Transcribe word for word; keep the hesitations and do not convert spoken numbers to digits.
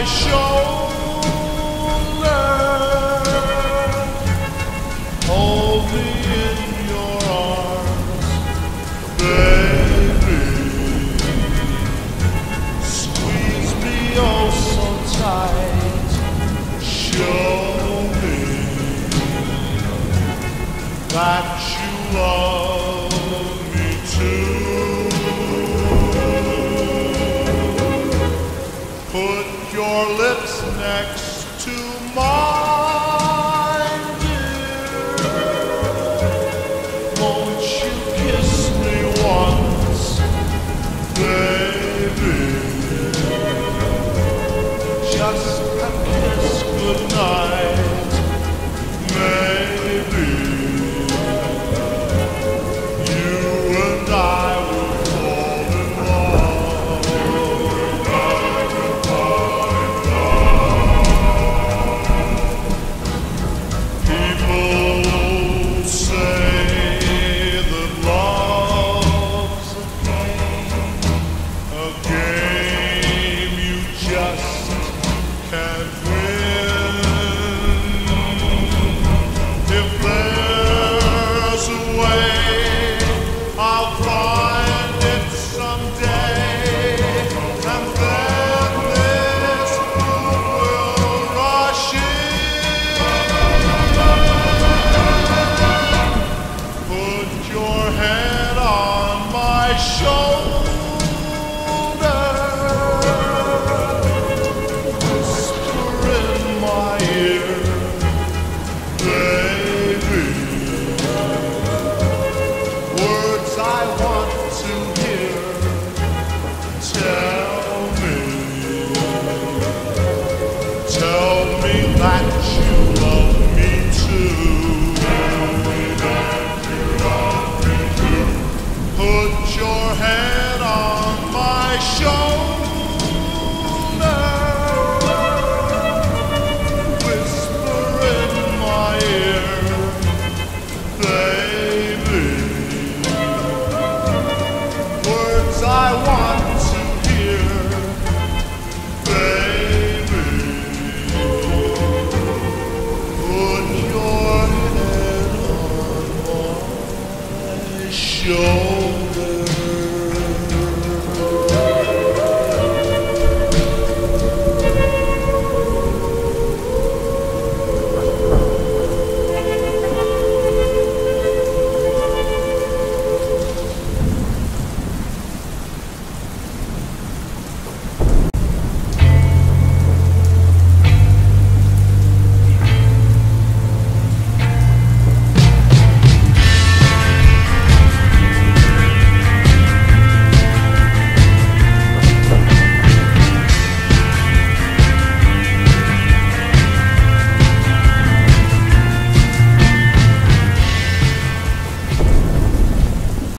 shoulder, hold me in your arms, baby. Squeeze me oh so tight. Show me that you love me too. Put your lips next to mine, dear. Won't you kiss me once, baby? Just a kiss goodnight, maybe. You and I will fall in love. People say that love's a game, a game you just can't win. If there's a way, I'll find it someday, and then this moon will rush in. Put your head on my shoulder, whisper in my ear, baby, words I want to hear. Tell me, tell me that you love me too. Put your head on my shoulder.